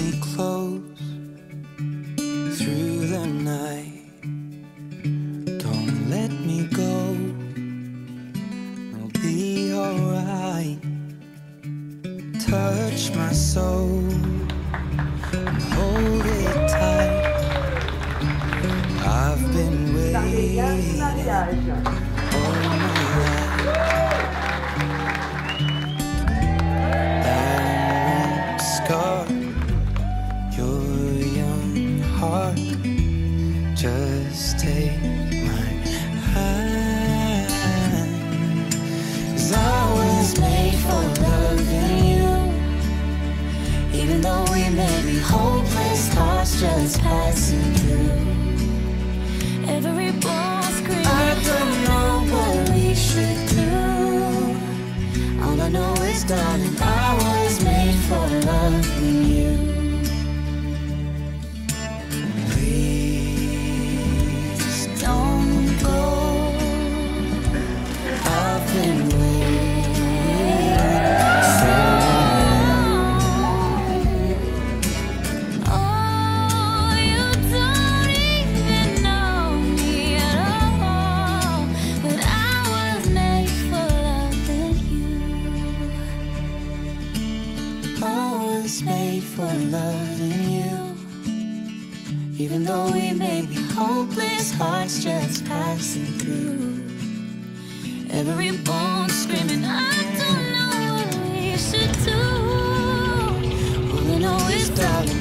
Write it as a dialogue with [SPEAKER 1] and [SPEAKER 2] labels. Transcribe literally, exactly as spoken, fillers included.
[SPEAKER 1] me close through the night. Don't let me go, I'll be alright. Touch my soul and hold it tight. I've been waiting all my life. That won't scar your young heart. Just take my hand, 'cause I was made for loving you. Even though we may be hopeless, hearts just passing through.
[SPEAKER 2] Every bone screaming,
[SPEAKER 1] I don't know what we should do. All I know is, darling, I was made for loving you. Please don't go. I've been waiting so
[SPEAKER 2] oh, you don't even know me at all, but I was made for loving you.
[SPEAKER 1] I was made for loving you. Even though we may be hopeless, hearts just passing through.
[SPEAKER 2] Every bone screaming, I don't know what we should do.
[SPEAKER 1] All I know is, darling,